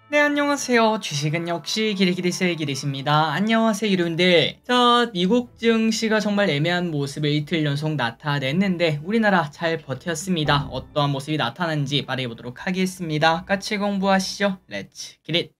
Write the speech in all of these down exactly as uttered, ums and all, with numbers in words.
네, 안녕하세요. 주식은 역시 기리기리스의 기리십니다. 안녕하세요, 여러분들. 자, 미국 증시가 정말 애매한 모습을 이틀 연속 나타냈는데 우리나라 잘 버텼습니다. 어떠한 모습이 나타나는지 빠르게 보도록 하겠습니다. 같이 공부하시죠. 렛츠 기릿.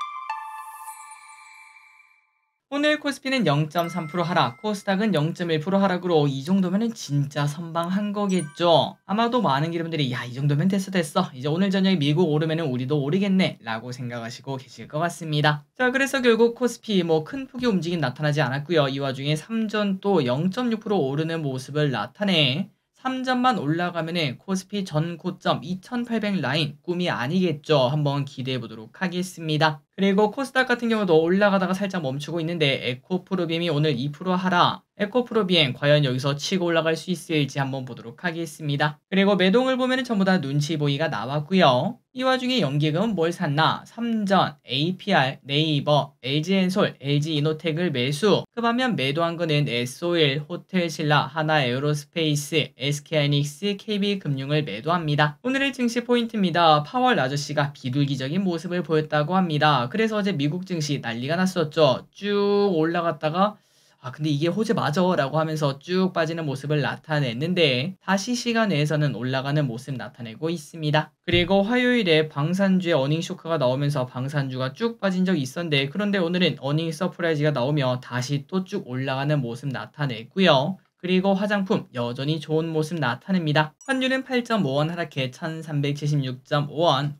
오늘 코스피는 영 점 삼 퍼센트 하락, 코스닥은 영 점 일 퍼센트 하락으로 이 정도면은 진짜 선방한 거겠죠. 아마도 많은 여러분들이 야, 이 정도면 됐어 됐어. 이제 오늘 저녁에 미국 오르면은 우리도 오르겠네 라고 생각하시고 계실 것 같습니다. 자, 그래서 결국 코스피 뭐 큰 폭의 움직임 나타나지 않았고요. 이 와중에 삼전 또 영 점 육 퍼센트 오르는 모습을 나타내 삼전만 올라가면은 코스피 전 고점 이천팔백 라인 꿈이 아니겠죠. 한번 기대해 보도록 하겠습니다. 그리고 코스닥 같은 경우도 올라가다가 살짝 멈추고 있는데 에코프로비엠이 오늘 이 퍼센트 하락. 에코프로비엠 과연 여기서 치고 올라갈 수 있을지 한번 보도록 하겠습니다. 그리고 매동을 보면 전부 다 눈치 보기가 나왔고요. 이 와중에 연기금은 뭘 샀나? 삼전, 에이피알, 네이버, 엘지엔솔, 엘지이노텍을 매수. 그 반면 매도한 거는 에스오엘, 호텔신라, 하나에어로스페이스, 에스케이하이닉스, 케이비금융을 매도합니다. 오늘의 증시 포인트입니다. 파월 아저씨가 비둘기적인 모습을 보였다고 합니다. 그래서 어제 미국 증시 난리가 났었죠. 쭉 올라갔다가 아 근데 이게 호재 맞아 라고 하면서 쭉 빠지는 모습을 나타냈는데 다시 시간 내에서는 올라가는 모습 나타내고 있습니다. 그리고 화요일에 방산주의 어닝 쇼크가 나오면서 방산주가 쭉 빠진 적이 있었는데 그런데 오늘은 어닝 서프라이즈가 나오며 다시 또 쭉 올라가는 모습 나타냈고요. 그리고 화장품 여전히 좋은 모습 나타냅니다. 환율은 팔 점 오 원 하락해 천삼백칠십육 점 오 원,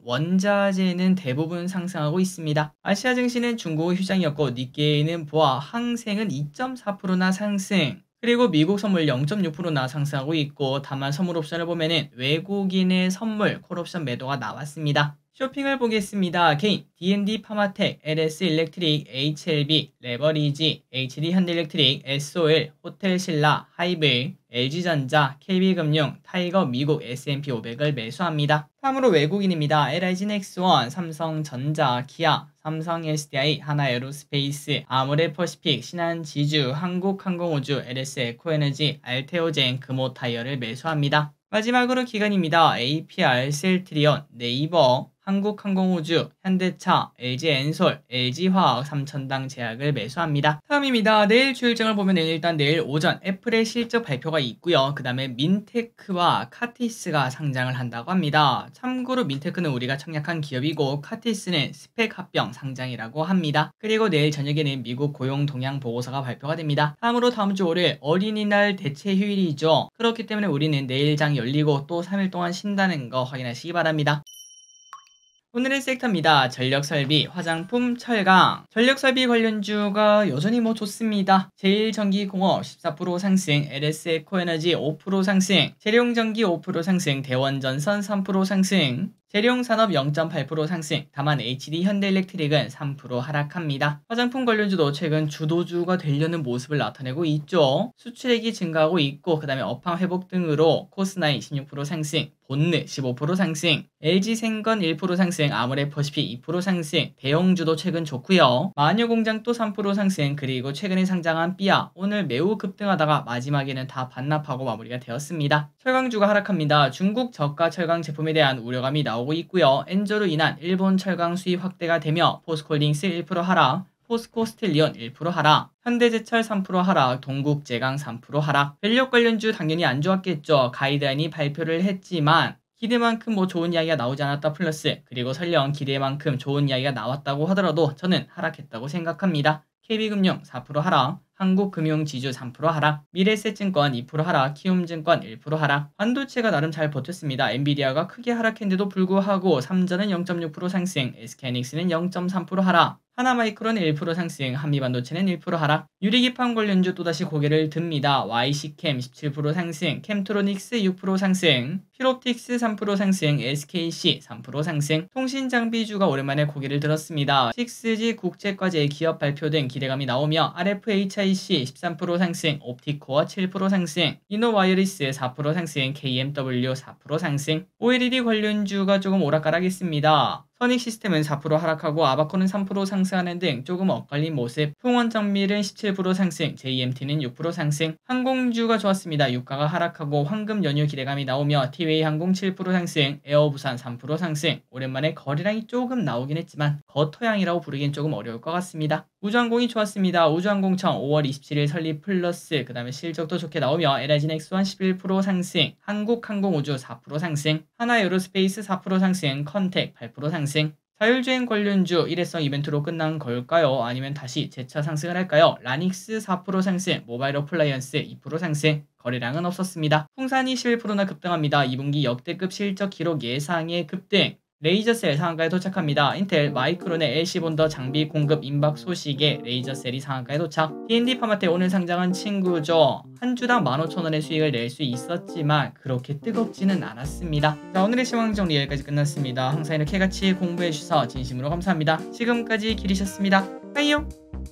원자재는 대부분 상승하고 있습니다. 아시아 증시는 중국 휴장이었고 니케이는 보아, 항생은 이 점 사 퍼센트나 상승. 그리고 미국 선물 영 점 육 퍼센트나 상승하고 있고 다만 선물 옵션을 보면은 외국인의 선물 콜옵션 매도가 나왔습니다. 쇼핑을 보겠습니다. 개인, 디앤디 파마텍, 엘에스 일렉트릭, 에이치엘비, 레버리지, 에이치디 현대일렉트릭, 에스오엘, 호텔신라, 하이브, 엘지전자, 케이비금융, 타이거 미국 에스앤피 오백을 매수합니다. 다음으로 외국인입니다. 엘아이지 넥스원, 삼성전자, 기아, 삼성 에스디아이, 하나에어로스페이스, 아모레퍼시픽, 신한지주, 한국항공우주, 엘에스 에코에너지, 알테오젠, 금호타이어를 매수합니다. 마지막으로 기관입니다. 에이피알, 셀트리온, 네이버, 한국항공우주, 현대차, 엘지엔솔, 엘지화학, 삼천당 제약을 매수합니다. 다음입니다. 내일 주일장을 보면 일단 내일 오전 애플의 실적 발표가 있고요. 그 다음에 민테크와 카티스가 상장을 한다고 합니다. 참고로 민테크는 우리가 청약한 기업이고 카티스는 스펙 합병 상장이라고 합니다. 그리고 내일 저녁에는 미국 고용 동향 보고서가 발표가 됩니다. 다음으로 다음 주 월요일 어린이날 대체 휴일이죠. 그렇기 때문에 우리는 내일 장 열리고 또 삼 일 동안 쉰다는 거 확인하시기 바랍니다. 오늘의 섹터입니다. 전력설비, 화장품, 철강. 전력설비 관련주가 여전히 뭐 좋습니다. 제일전기공업 십사 퍼센트 상승, 엘에스 에코에너지 오 퍼센트 상승, 재룡전기 오 퍼센트 상승, 대원전선 삼 퍼센트 상승, 재룡산업 영 점 팔 퍼센트 상승, 다만 에이치디 현대일렉트릭은 삼 퍼센트 하락합니다. 화장품 관련주도 최근 주도주가 되려는 모습을 나타내고 있죠. 수출액이 증가하고 있고 그 다음에 업황 회복 등으로 코스나인 십육 퍼센트 상승, 본느 십오 퍼센트 상승, 엘지생건 일 퍼센트 상승, 아모레퍼시픽 이 퍼센트 상승, 대형주도 최근 좋고요. 마녀공장도 삼 퍼센트 상승, 그리고 최근에 상장한 삐아 오늘 매우 급등하다가 마지막에는 다 반납하고 마무리가 되었습니다. 철강주가 하락합니다. 중국 저가 철강 제품에 대한 우려감이 나오고 있고요. 엔저로 인한 일본 철강 수입 확대가 되며 포스코홀딩스 일 퍼센트 하락, 포스코스틸리온 일 퍼센트 하락, 현대제철 삼 퍼센트 하락, 동국제강 삼 퍼센트 하락. 밸류업 관련주 당연히 안 좋았겠죠. 가이드라인이 발표를 했지만 기대만큼 뭐 좋은 이야기가 나오지 않았다 플러스 그리고 설령 기대만큼 좋은 이야기가 나왔다고 하더라도 저는 하락했다고 생각합니다. 케이비금융 사 퍼센트 하락, 한국금융지주 삼 퍼센트 하락, 미래에셋증권 이 퍼센트 하락, 키움증권 일 퍼센트 하락. 반도체가 나름 잘 버텼습니다. 엔비디아가 크게 하락했는데도 불구하고 삼전은 영 점 육 퍼센트 상승, 에스케이하이닉스는 영 점 삼 퍼센트 하락, 하나마이크론 일 퍼센트 상승, 한미반도체는 일 퍼센트 하락. 유리기판 관련주 또다시 고개를 듭니다. 와이씨캠 십칠 퍼센트 상승, 캠트로닉스 육 퍼센트 상승, 필옵틱스 삼 퍼센트 상승, 에스케이씨 삼 퍼센트 상승. 통신장비주가 오랜만에 고개를 들었습니다. 식스지 국제과제 기업 발표 등 기대감이 나오며 알에프에이치아이씨 십삼 퍼센트 상승, 옵티코어 칠 퍼센트 상승, 이노와이어리스 사 퍼센트 상승, 케이엠더블유 사 퍼센트 상승. 오엘이디 관련주가 조금 오락가락했습니다. 선익 시스템은 사 퍼센트 하락하고 아바코는 삼 퍼센트 상승하는 등 조금 엇갈린 모습. 풍원정밀은 십칠 퍼센트 상승, 제이엠티는 육 퍼센트 상승. 항공주가 좋았습니다. 유가가 하락하고 황금 연휴 기대감이 나오며 티웨이 항공 칠 퍼센트 상승, 에어부산 삼 퍼센트 상승. 오랜만에 거래량이 조금 나오긴 했지만 거토양이라고 부르기엔 조금 어려울 것 같습니다. 우주항공이 좋았습니다. 우주항공청 오월 이십칠일 설립 플러스, 그 다음에 실적도 좋게 나오며 엘아이지 넥스원 십일 퍼센트 상승, 한국항공우주 사 퍼센트 상승, 하나에어로스페이스 사 퍼센트 상승, 컨택 팔 퍼센트 상승. 자율주행 관련주 일회성 이벤트로 끝난 걸까요? 아니면 다시 재차 상승을 할까요? 라닉스 사 퍼센트 상승, 모바일 어플라이언스 이 퍼센트 상승. 거래량은 없었습니다. 풍산이 십일 퍼센트나 급등합니다. 이 분기 역대급 실적 기록 예상의 급등. 레이저셀 상한가에 도착합니다. 인텔, 마이크론의 엘씨본더 장비 공급 임박 소식에 레이저셀이 상한가에 도착. 티엔디 파마텍 오늘 상장한 친구죠. 한 주당 만 오천 원의 수익을 낼 수 있었지만 그렇게 뜨겁지는 않았습니다. 자, 오늘의 시황 정리 여기까지 끝났습니다. 항상 이렇게 같이 공부해 주셔서 진심으로 감사합니다. 지금까지 길이셨습니다. 빠이요.